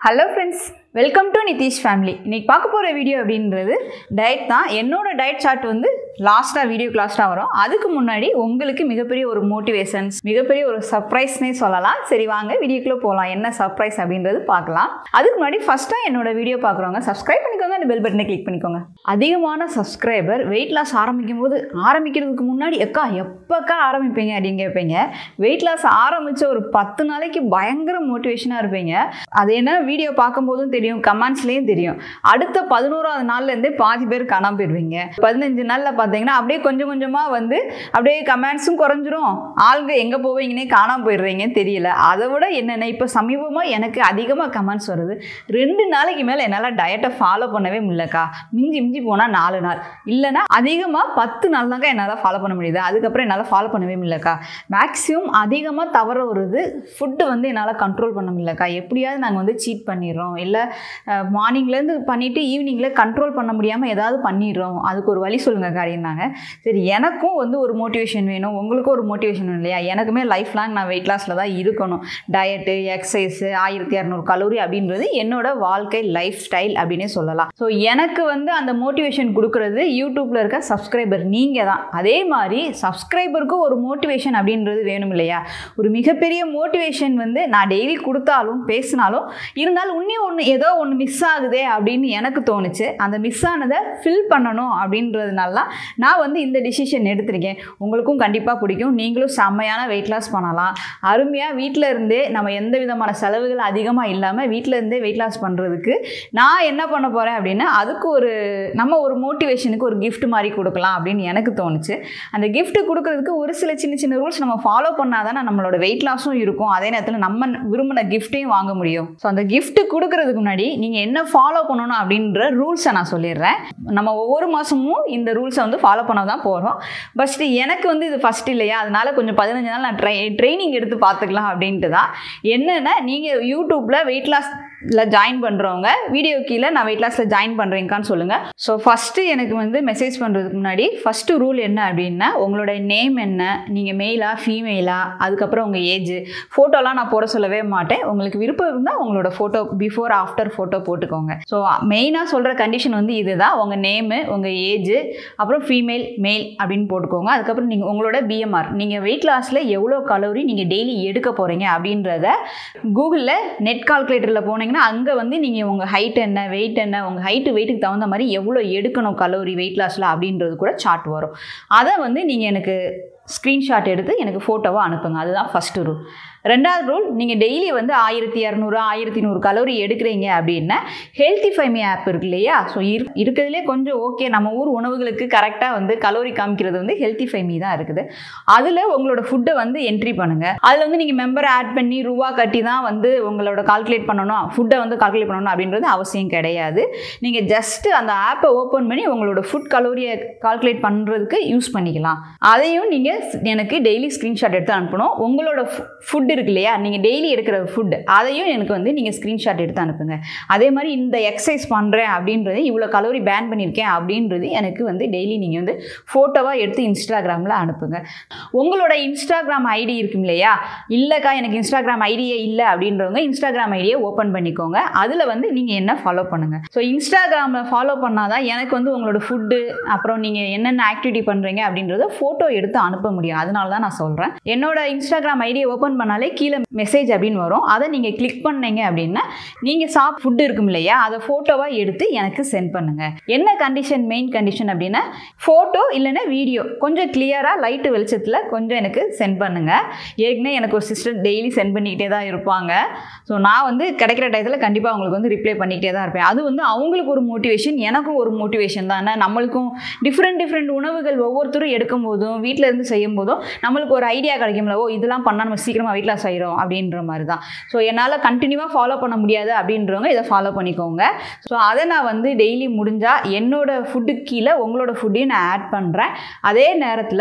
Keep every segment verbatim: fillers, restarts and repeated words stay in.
Hello friends, welcome to Nitish family. இன்னைக்கு பார்க்க போற வீடியோ அப்படின்றது டயட் தான். என்னோட டயட் சார்ட் வந்து லாஸ்டா வீடியோ கிளாஸ்டா வரும். அதுக்கு முன்னாடி உங்களுக்கு மிகப்பெரிய ஒரு மோட்டிவேஷன்ஸ், மிகப்பெரிய ஒரு சர்ப்ரைஸ்னே சொல்லலாம். சரி வாங்க வீடியோக்குள்ள போலாம். என்ன சர்ப்ரைஸ் அப்படின்றது பார்க்கலாம். அதுக்கு முன்னாடி ஃபர்ஸ்ட் டைம் என்னோட வீடியோ பார்க்குறவங்க சப்ஸ்கிரைப் பண்ணிக்கோங்க, அந்த பெல் பட்டனை கிளிக் பண்ணிக்கோங்க. அதிகமான சப்ஸ்கிரைபர் வெயிட் லாஸ் ஆரம்பிக்கும் போது ஆரம்பிக்கிறதுக்கு முன்னாடி எக்கா எப்பக்கா ஆரம்பிப்பீங்க அப்படின்னு கேட்பீங்க. வெயிட் லாஸ் ஆரம்பிச்ச ஒரு பத்து நாளைக்கு பயங்கர மோட்டிவேஷனா இருப்பீங்க. அது என்ன வீடியோ பார்க்கும்போதும் தெரியும், கமெண்ட்ஸ்லேயும் தெரியும். அடுத்த பதினோராவது நாள்லேருந்தே பாதி பேர் காணாமல் போயிடுவீங்க. பதினஞ்சு நாளில் பார்த்தீங்கன்னா அப்படியே கொஞ்சம் கொஞ்சமாக வந்து அப்படியே கமெண்ட்ஸும் குறைஞ்சிரும், ஆளுங்க எங்கே போவீங்கன்னே காணாமல் போயிடுறீங்க தெரியல. அதை விட என்னென்ன இப்போ சமீபமாக எனக்கு அதிகமாக கமெண்ட்ஸ் வருது, ரெண்டு நாளைக்கு மேலே என்னால் டயட்டை ஃபாலோ பண்ணவே முடியலக்கா, மிஞ்சி மிஞ்சி போனால் நாலு நாள் இல்லைனா அதிகமாக பத்து நாள் தாங்க என்னால் ஃபாலோ பண்ண முடியுது, அதுக்கப்புறம் என்னால் ஃபாலோ பண்ணவே முடியலக்கா. மேக்ஸிமம் அதிகமாக தவற வருது, ஃபுட்டு வந்து என்னால் கண்ட்ரோல் பண்ண முடியலக்கா, எப்படியாவது நாங்கள் வந்து சீட் பண்ணிடுறோம், இல்லை மார்னிங்லேருந்து பண்ணிவிட்டு ஈவினிங்கில் கண்ட்ரோல் பண்ண முடியாமல் ஏதாவது பண்ணிடுறோம், அதுக்கு ஒரு வழி சொல்லுங்கள் அப்படின்னாங்க. சரி, எனக்கும் வந்து ஒரு மோட்டிவேஷன் வேணும், உங்களுக்கும் ஒரு மோட்டிவேஷன் வேணும் இல்லையா? எனக்குமே லைஃப் லாங் நான் வெயிட் லாஸில் தான் இருக்கணும். டயட்டு, எக்ஸசைஸு, ஆயிரத்தி இரநூறு கலோரி அப்படின்றது என்னோட வாழ்க்கை லைஃப் ஸ்டைல் அப்படின்னே சொல்லலாம். ஸோ எனக்கு வந்து அந்த மோட்டிவேஷன் கொடுக்குறது யூடியூப்பில் இருக்க சப்ஸ்கிரைபர் நீங்கள் தான். அதே மாதிரி சப்ஸ்கிரைபருக்கும் ஒரு மோட்டிவேஷன் அப்படின்றது வேணும் இல்லையா? ஒரு மிகப்பெரிய மோட்டிவேஷன் வந்து நான் டெய்லி கொடுத்தாலும் பேசினாலும் இருந்தாலும் இன்னும் ஒன்று ஏதோ ஒன்று மிஸ் ஆகுதே அப்படின்னு எனக்கு தோணுச்சு. அந்த மிஸ் ஆனதை ஃபில் பண்ணணும் அப்படின்றதுனால தான் நான் வந்து இந்த டிசிஷன் எடுத்திருக்கேன். உங்களுக்கும் கண்டிப்பாக பிடிக்கும், நீங்களும் செம்மையான வெயிட் லாஸ் பண்ணலாம். அருமையாக வீட்டில் இருந்தே நம்ம எந்த விதமான செலவுகள் அதிகமாக இல்லாமல் வீட்டில் இருந்தே வெயிட் லாஸ் பண்ணுறதுக்கு நான் என்ன பண்ண போகிறேன் அப்படின்னா, அதுக்கு ஒரு நம்ம ஒரு மோட்டிவேஷனுக்கு ஒரு கிஃப்ட் மாதிரி கொடுக்கலாம் அப்படின்னு எனக்கு தோணுச்சு. அந்த கிஃப்ட் கொடுக்கறதுக்கு ஒரு சில சின்ன சின்ன ரூல்ஸ் நம்ம ஃபாலோ பண்ணால் தானே நம்மளோட வெயிட் லாஸும் இருக்கும், அதே நேரத்தில் நம்ம விரும்பின கிஃப்ட்டையும் வாங்க முடியும். ஸோ அந்த கிஃப்ட் கொடுக்கறதுக்கு முன்னாடி நீங்கள் என்ன ஃபாலோ பண்ணணும் அப்படின்ற ரூல்ஸை நான் சொல்லிடுறேன். நம்ம ஒவ்வொரு மாதமும் இந்த ரூல்ஸை வந்து ஃபாலோ பண்ண தான் போகிறோம். ஃபஸ்ட்டு எனக்கு வந்து இது ஃபஸ்ட் இல்லையா, அதனால கொஞ்சம் பதினஞ்சு நாள் நான் ட்ரை ட்ரைனிங் எடுத்து பார்த்துக்கலாம் அப்படின்ட்டு தான். என்னென்னா, நீங்கள் யூடியூப்பில் வெயிட் லாஸ் ஜாயின் பண்ணுறவங்க வீடியோ கீழே நான் வெயிட் லாஸில் ஜாயின் பண்ணுறீங்கன்னு சொல்லுங்கள். ஸோ ஃபஸ்ட்டு எனக்கு வந்து மெசேஜ் பண்ணுறதுக்கு முன்னாடி ஃபஸ்ட்டு ரூல் என்ன அப்படின்னா, உங்களோட நேம் என்ன, நீங்கள் மெயிலா ஃபீமெயிலா, அதுக்கப்புறம் உங்கள் ஏஜ், ஃபோட்டோலாம் நான் போட சொல்லவே மாட்டேன். உங்களுக்கு விருப்பம் இருந்தால் உங்களோட ஃபோட்டோ பிஃபோர் ஆஃப்டர் ஃபோட்டோ போட்டுக்கோங்க. ஸோ மெயினாக சொல்கிற கண்டிஷன் வந்து இதுதான், உங்கள் நேமு, உங்கள் ஏஜ், அப்புறம் ஃபீமேல் மேல் அப்படின்னு போட்டுக்கோங்க. அதுக்கப்புறம் நீங்கள் உங்களோட பிஎம்ஆர், நீங்கள் வெயிட் லாஸில் எவ்வளோ கலோரி நீங்கள் டெய்லி எடுக்க போகிறீங்க அப்படின்றத கூகுளில் நெட் கால்குலேட்டரில் போனீங்கன்னா அங்கே வந்து நீங்கள் உங்கள் ஹைட் என்ன, வெயிட் என்ன, உங்கள் ஹைட்டு வெயிட்டுக்கு தகுந்த மாதிரி எவ்வளோ எடுக்கணும் கலோரி வெயிட் லாஸில் அப்படின்றது கூட சார்ட் வரும். அதை வந்து நீங்கள் எனக்கு ஸ்க்ரீன்ஷாட் எடுத்து எனக்கு ஃபோட்டோவாக அனுப்புங்க. அதுதான் ஃபஸ்ட்டு ரூல். ரெண்டாவது ரூல், நீங்கள் டெய்லி வந்து ஆயிரத்தி இரநூறு ஆயிரத்தி நூறு கலோரி எடுக்கிறீங்க அப்படின்னா ஹெல்த்திஃபைமி ஆப் இருக்கு இல்லையா? ஸோ இரு இருக்கிறதுலே கொஞ்சம் ஓகே, நம்ம ஊர் உணவுகளுக்கு கரெக்டாக வந்து கலோரி காமிக்கிறது வந்து ஹெல்த்திஃபைமி தான் இருக்குது. அதில் உங்களோட ஃபுட்டை வந்து என்ட்ரி பண்ணுங்கள். அதில் வந்து நீங்கள் மெம்பரை ஆட் பண்ணி ரூபா கட்டி தான் வந்து உங்களோட கால்குலேட் பண்ணணும், ஃபுட்டை வந்து கால்குலேட் பண்ணணும் அப்படின்றது அவசியம் கிடையாது. நீங்கள் ஜஸ்ட்டு அந்த ஆப்பை ஓப்பன் பண்ணி உங்களோட ஃபுட் கலோரியை கால்குலேட் பண்ணுறதுக்கு யூஸ் பண்ணிக்கலாம். அதையும் நீங்கள் எனக்கு டெய்லி ஸ்க்ரீன்ஷாட் எடுத்து அனுப்பணும். உங்களோட ஃபுட் இருக்கு இல்லையா, நீங்கள் டெய்லி எடுக்கிற ஃபுட், அதையும் எனக்கு வந்து நீங்கள் ஸ்க்ரீன்ஷாட் எடுத்து அனுப்புங்க. அதே மாதிரி இந்த எக்ஸசைஸ் பண்ணுறேன் அப்படின்றது, இவ்வளோ கலோரி பேன் பண்ணியிருக்கேன் அப்படின்றது எனக்கு வந்து டெய்லி நீங்கள் வந்து ஃபோட்டோவாக எடுத்து இன்ஸ்டாகிராமில் அனுப்புங்க. உங்களோட இன்ஸ்டாகிராம் ஐடி இருக்கும் இல்லையா, இல்லைக்கா எனக்கு இன்ஸ்டாகிராம் ஐடியே இல்லை அப்படின்றவங்க இன்ஸ்டாகிராம் ஐடியை ஓப்பன் பண்ணிக்கோங்க. அதில் வந்து நீங்கள் என்ன ஃபாலோ பண்ணுங்கள். ஸோ இன்ஸ்டாகிராமில் ஃபாலோ பண்ணால் தான் எனக்கு வந்து உங்களோட ஃபுட்டு, அப்புறம் நீங்கள் என்னென்ன ஆக்டிவிட்டி பண்ணுறீங்க அப்படின்றத ஃபோட்டோ எடுத்து அனுப்ப முடியும். அதனால தான் நான் சொல்கிறேன். என்னோட இன்ஸ்டாகிராம் ஐடியை ஓப்பன் பண்ணாலே கீழே மெசேஜ் அப்படின்னு வரும். அதை நீங்கள் கிளிக் பண்ணீங்க அப்படின்னா நீங்கள் சாப் ஃபுட் இருக்கும் இல்லையா, அதை ஃபோட்டோவாக எடுத்து எனக்கு சென்ட் பண்ணுங்கள். என்ன கண்டிஷன், மெயின் கண்டிஷன் அப்படின்னா ஃபோட்டோ இல்லைன்னா வீடியோ கொஞ்சம் கிளியராக லைட்டு வெளிச்சத்தில் கொஞ்சம் எனக்கு சென்ட் பண்ணுங்கள். ஏற்கனவே எனக்கு ஒரு சிஸ்டர் டெய்லி சென்ட் பண்ணிக்கிட்டே தான் இருப்பாங்க. ஸோ நான் வந்து கிடைக்கிற டயத்தில் கண்டிப்பாக அவங்களுக்கு வந்து ரிப்ளை பண்ணிக்கிட்டே தான் இருப்பேன். அது வந்து அவங்களுக்கு ஒரு மோட்டிவேஷன், எனக்கும் ஒரு மோட்டிவேஷன் தானே. நம்மளுக்கும் டிஃப்ரெண்ட் டிஃப்ரெண்ட் உணவுகள் ஒவ்வொருத்தரும் எடுக்கும் போதும் வீட்டில் இருந்து செய்யும் போதும் நம்மளுக்கு ஒரு ஐடியா கிடைக்கும்ல, ஓ இதெல்லாம் பண்ணால் நம்ம சீக்கிரமாக வெயிட் லாஸ் ஆயிரும் அப்படின்ற மாதிரி தான். ஸோ என்னால் கண்டினியூவாக ஃபாலோ பண்ண முடியாது அப்படின்றவங்க இதை ஃபாலோ பண்ணிக்கோங்க. ஸோ அதை நான் வந்து டெய்லி முடிஞ்சால் என்னோடய ஃபுட்டுக்கு கீழே உங்களோட ஃபுட்டையும் நான் ஆட் பண்ணுறேன். அதே நேரத்தில்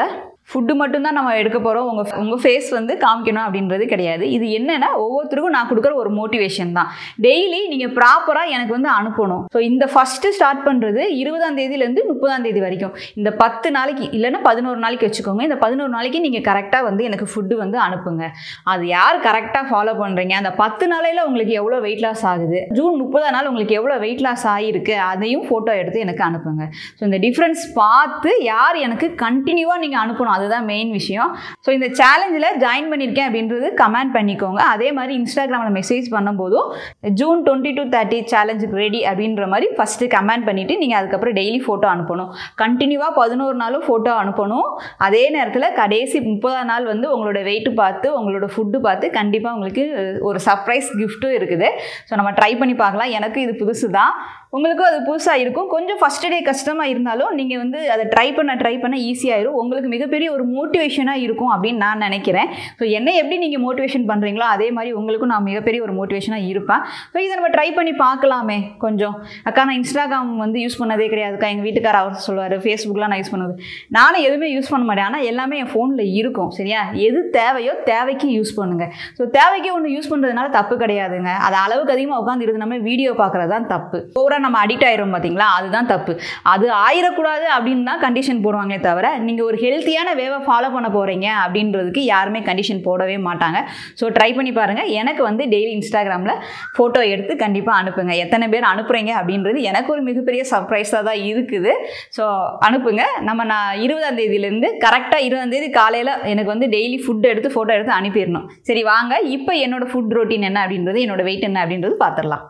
ஃபுட்டு மட்டும்தான் நம்ம எடுக்க போகிறோம், உங்கள் உங்கள் ஃபேஸ் வந்து காமிக்கணும் அப்படின்றது கிடையாது. இது என்னென்னா ஒவ்வொருத்தருக்கும் நான் கொடுக்குற ஒரு மோட்டிவேஷன் தான். டெய்லி நீங்கள் ப்ராப்பராக எனக்கு வந்து அனுப்பணும். ஸோ இந்த ஃபஸ்ட்டு ஸ்டார்ட் பண்ணுறது இருபதாம் தேதியிலேருந்து முப்பதாம் தேதி வரைக்கும் இந்த பத்து நாளைக்கு இல்லைன்னா பதினோரு நாளைக்கு வச்சுக்கோங்க. இந்த பதினோரு நாளைக்கு நீங்கள் கரெக்டாக வந்து எனக்கு ஃபுட்டு வந்து அனுப்புங்க. அது யார் கரெக்டாக ஃபாலோ பண்ணுறீங்க, அந்த பத்து நாளையில் உங்களுக்கு எவ்வளோ வெயிட் லாஸ் ஆகுது, ஜூன் முப்பதாம் நாள் உங்களுக்கு எவ்வளோ வெயிட் லாஸ் ஆகிருக்கு, அதையும் ஃபோட்டோ எடுத்து எனக்கு அனுப்புங்க. ஸோ இந்த டிஃப்ரென்ஸ் பார்த்து யார் எனக்கு கண்டினியூவாக நீங்கள் அனுப்பணும், அதுதான் மெயின் விஷயம். ஸோ இந்த சேலஞ்சில் ஜாயின் பண்ணியிருக்கேன் அப்படின்றது கமெண்ட் பண்ணிக்கோங்க. அதே மாதிரி இன்ஸ்டாகிராமில் மெசேஜ் பண்ணும்போதும் ஜூன் டுவெண்ட்டி டு தேர்ட்டி சேலஞ்சுக்கு ரெடி அப்படின்ற மாதிரி ஃபஸ்ட்டு கமெண்ட் பண்ணிவிட்டு நீங்கள் அதுக்கப்புறம் டெய்லி ஃபோட்டோ அனுப்பணும். கண்டினியூவாக பதினோரு நாளும் ஃபோட்டோ அனுப்பணும். அதே நேரத்தில் கடைசி முப்பதாம் நாள் வந்து உங்களோட வெயிட்டு பார்த்து உங்களோட ஃபுட்டு பார்த்து கண்டிப்பாக உங்களுக்கு ஒரு சர்ப்ரைஸ் கிஃப்ட்டும் இருக்குது. ஸோ நம்ம ட்ரை பண்ணி பார்க்கலாம். எனக்கு இது புதுசு தான், உங்களுக்கும் அது புதுசாக இருக்கும். கொஞ்சம் ஃபஸ்ட் டே கஷ்டமாக இருந்தாலும் நீங்கள் வந்து அதை ட்ரை பண்ண ட்ரை பண்ண ஈஸியாகிடும். உங்களுக்கு மிகப்பெரிய ஒரு மோட்டிவேஷனாக இருக்கும் அப்படின்னு நான் நினைக்கிறேன். ஸோ என்னை எப்படி நீங்கள் மோட்டிவேஷன் பண்ணுறீங்களோ அதே மாதிரி உங்களுக்கும் நான் மிகப்பெரிய ஒரு மோட்டிவேஷனாக இருப்பேன். ஸோ இதை நம்ம ட்ரை பண்ணி பார்க்கலாமே. கொஞ்சம் அக்கா நான் இன்ஸ்டாகிராம் வந்து யூஸ் பண்ணதே கிடையாதுக்கா, எங்கள் வீட்டுக்கார அவர் சொல்லுவார், ஃபேஸ்புக்கெலாம் நான் யூஸ் பண்ணுவது, நானும் எதுவுமே யூஸ் பண்ண மாட்டேன். ஆனால் எல்லாமே என் ஃபோனில் இருக்கும். சரியா, எது தேவையோ தேவைக்கு யூஸ் பண்ணுங்கள். ஸோ தேவைக்கு ஒன்று யூஸ் பண்ணுறதுனால தப்பு கிடையாதுங்க. அது அளவுக்கு அதிகமாக உட்காந்து இருந்து நம்ம வீடியோ பார்க்குறது தான் தப்பு. ஓவராக நம்ம அடிக்ட் ஆயிரும் பார்த்தீங்களா, அதுதான் தப்பு. அது ஆயிடக்கூடாது அப்படின்னு தான் கண்டிஷன் போடுவாங்களே தவிர நீங்கள் ஒரு ஹெல்த்தியான வேவை ஃபாலோ பண்ண போகிறீங்க அப்படின்றதுக்கு யாருமே கண்டிஷன் போடவே மாட்டாங்க. ஸோ ட்ரை பண்ணி பாருங்கள். எனக்கு வந்து டெய்லி இன்ஸ்டாகிராமில் ஃபோட்டோ எடுத்து கண்டிப்பாக அனுப்புங்க. எத்தனை பேர் அனுப்புகிறீங்க அப்படின்றது எனக்கு ஒரு மிகப்பெரிய சர்ப்ரைஸாக தான் இருக்குது. ஸோ அனுப்புங்க. நம்ம நான் இருபதாம் தேதியிலேருந்து கரெக்டாக இருபதாம் தேதி காலையில் எனக்கு வந்து டெய்லி ஃபுட் எடுத்து ஃபோட்டோ எடுத்து அனுப்பிடணும். சரி வாங்க, இப்போ என்னோடய ஃபுட் ரொட்டீன் என்ன அப்படின்றது, என்னோடய வெயிட் என்ன அப்படின்றது பார்த்துடலாம்.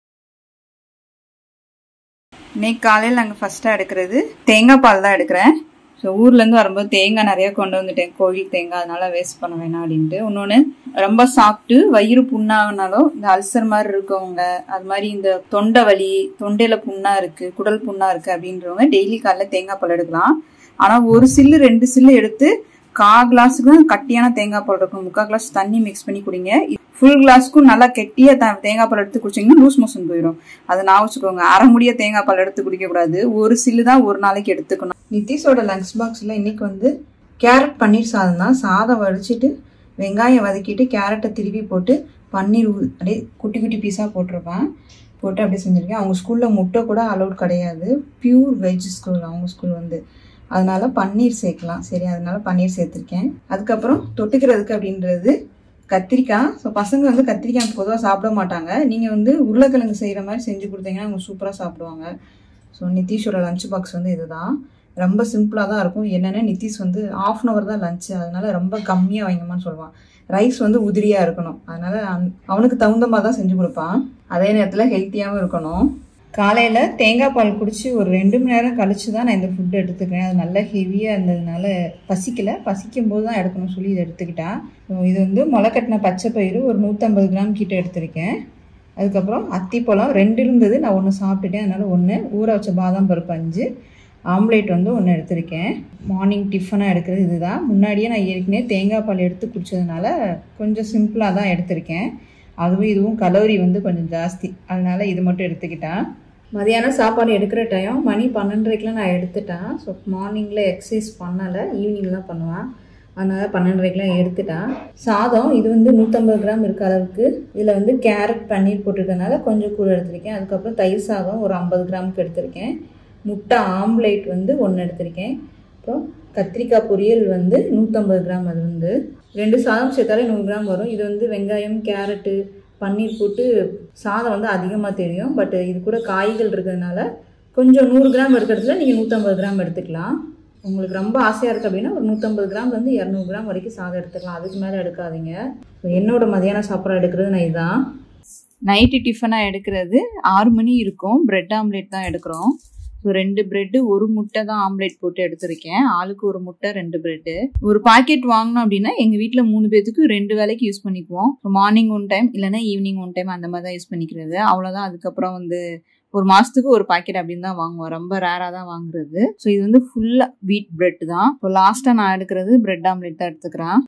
இன்னைக்கு காலையில் நாங்கள் ஃபஸ்ட்டாக எடுக்கிறது தேங்காய் பால் தான் எடுக்கிறேன். ஸோ ஊர்லேருந்து வரும்போது தேங்காய் நிறையா கொண்டு வந்துட்டேன், கோவில் தேங்காய், அதனால வேஸ்ட் பண்ண வேணாம் அப்படின்ட்டு. இன்னொன்று ரொம்ப சாப்பிட்டு வயிறு புண்ணாகனாலும் இந்த அல்சர் மாதிரி இருக்கவங்க, அது மாதிரி இந்த தொண்டை வலி, தொண்டையில் புண்ணாக இருக்குது, குடல் புண்ணாக இருக்குது அப்படின்றவங்க டெய்லி காலையில் தேங்காய் பால் எடுக்கலாம். ஆனால் ஒரு சில்லு ரெண்டு சில்லு எடுத்து கா கிளாஸுக்கு கட்டியான தேங்காய் பால் இருக்கும், முக்கால் கிளாஸ் தண்ணி மிக்ஸ் பண்ணி குடிங்க. ஃபுல் கிளாஸ்க்கும் நல்லா கெட்டிய தேங்காய் பால் எடுத்து குடிச்சிங்கன்னா லூஸ் மோஷன் போயிடும். அதை நான் வச்சுக்கோங்க. அரை முடிய தேங்காய் பால் எடுத்து குடிக்கக்கூடாது, ஒரு சில்லு தான் ஒரு நாளைக்கு எடுத்துக்கணும். நிதிஷோட லஞ்ச் பாக்ஸில் இன்னைக்கு வந்து கேரட் பன்னீர் சாதம் தான். சாதம் வடிச்சிட்டு வெங்காயம் வதக்கிட்டு கேரட்டை திருவி போட்டு பன்னீர் அப்படியே குட்டி குட்டி பீஸாக போட்டிருப்பேன், போட்டு அப்படியே செஞ்சுருக்கேன். அவங்க ஸ்கூலில் முட்டை கூட அலௌட் கிடையாது, பியூர் வெஜ் ஸ்கூல் அவங்க ஸ்கூல் வந்து, அதனால பன்னீர் சேர்க்கலாம். சரி, அதனால பன்னீர் சேர்த்துருக்கேன். அதுக்கப்புறம் தொட்டுக்கிறதுக்கு அப்படின்றது கத்திரிக்காய். ஸோ பசங்க வந்து கத்திரிக்காய் பொதுவாக சாப்பிட மாட்டாங்க. நீங்கள் வந்து உருளைக்கிழங்கு செய்கிற மாதிரி செஞ்சு கொடுத்தீங்கன்னா அவங்க சூப்பராக சாப்பிடுவாங்க. ஸோ நிதிஷோட லஞ்ச் பாக்ஸ் வந்து இதுதான். ரொம்ப சிம்பிளாக தான் இருக்கும். என்னென்னா நிதிஷ் வந்து ஆஃப் அன் அவர் தான் லஞ்சு, அதனால ரொம்ப கம்மியாக வைங்கம்மான்னு சொல்லுவான். ரைஸ் வந்து உதிரியாக இருக்கணும், அதனால அவனுக்கு தகுந்த மாதிரி தான் செஞ்சு கொடுப்பான். அதே நேரத்தில் ஹெல்த்தியாகவும் இருக்கணும். காலையில் தேங்காய் பால் குடித்து ஒரு ரெண்டு மணி நேரம் கழிச்சு தான் நான் இந்த ஃபுட்டு எடுத்துக்கிறேன். அது நல்லா ஹெவியாக இருந்ததுனால பசிக்கலை, பசிக்கும் போது தான் எடுக்கணும்னு சொல்லி இதை எடுத்துக்கிட்டேன். இது வந்து முளைக்கட்டின பச்சை பயிறு ஒரு நூற்றம்பது கிராம் கிட்ட எடுத்திருக்கேன். அதுக்கப்புறம் அத்திப்பழம் ரெண்டு இருந்தது, நான் ஒன்று சாப்பிட்டுட்டேன், அதனால் ஒன்று, ஊற வச்ச பாதாம் பருப்பு அஞ்சு, ஆம்லேட் வந்து ஒன்று எடுத்திருக்கேன். மார்னிங் டிஃபனாக எடுக்கிறது இதுதான். முன்னாடியே நான் ஏற்கனவே தேங்காய் பால் எடுத்து குடித்ததுனால கொஞ்சம் சிம்பிளாக தான் எடுத்திருக்கேன். அதுவும் இதுவும் கலோரி வந்து கொஞ்சம் ஜாஸ்தி, அதனால இது மட்டும் எடுத்துக்கிட்டேன். மதியானம் சாப்பாடு எடுக்கிற டைம் மணி பன்னெண்டரைக்கெலாம் நான் எடுத்துட்டேன். ஸோ மார்னிங்கில் எக்ஸசைஸ் பண்ணலை, ஈவினிங் தான் பண்ணுவேன், அதனால் பன்னெண்டரைக்கெலாம் எடுத்துட்டேன். சாதம் இது வந்து நூற்றம்பது கிராம் இருக்க அளவுக்கு, இதில் வந்து கேரட் பன்னீர் போட்டிருக்கனால கொஞ்சம் கூட எடுத்திருக்கேன். அதுக்கப்புறம் தயிர் சாதம் ஒரு ஐம்பது கிராமுக்கு எடுத்திருக்கேன். முட்டை ஆம்லேட் வந்து ஒன்று எடுத்திருக்கேன். அப்புறம் கத்திரிக்காய் பொரியல் வந்து நூற்றம்பது கிராம், அது வந்து ரெண்டு சாதம் சேர்த்தாலே நூறு கிராம் வரும். இது வந்து வெங்காயம் கேரட்டு பன்னீர் போட்டு சாதம் வந்து அதிகமாக தெரியும், பட் இது கூட காய்கள் இருக்கிறதுனால கொஞ்சம் நூறு கிராம் எடுக்கிறதுல நீங்கள் நூற்றம்பது கிராம் எடுத்துக்கலாம். உங்களுக்கு ரொம்ப ஆசையாக இருக்குது அப்படின்னா ஒரு நூற்றம்பது கிராம்லேருந்து இரநூறு கிராம் வரைக்கும் சாதம் எடுத்துக்கலாம், அதுக்கு மேலே எடுக்காதீங்க. ஸோ என்னோட மதியான சாப்பாடு எடுக்கிறது நான் இதுதான். நைட்டு டிஃபனாக எடுக்கிறது ஆறு மணி இருக்கும், பிரெட் ஆம்லேட் தான் எடுக்கிறோம். ஸோ ரெண்டு பிரெட்டு ஒரு முட்டை தான் ஆம்லேட் போட்டு எடுத்திருக்கேன். ஆளுக்கு ஒரு முட்டை ரெண்டு பிரெட்டு. ஒரு பாக்கெட் வாங்கினோம் அப்படின்னா எங்கள் வீட்டில் மூணு பேத்துக்கு ரெண்டு வேலைக்கு யூஸ் பண்ணிக்குவோம். மார்னிங் ஒன் டைம் இல்லைன்னா ஈவினிங் ஒன் டைம் அந்த மாதிரி தான் யூஸ் பண்ணிக்கிறது, அவ்வளோதான். அதுக்கப்புறம் வந்து ஒரு மாதத்துக்கு ஒரு பாக்கெட் அப்படின்னு தான் வாங்குவோம், ரொம்ப ரேராக தான் வாங்குறது. ஸோ இது வந்து ஃபுல்லாக வீட் பிரெட் தான். இப்போ லாஸ்ட்டாக நான் எடுக்கிறது பிரெட் ஆம்லேட் தான் எடுத்துக்கிறேன்.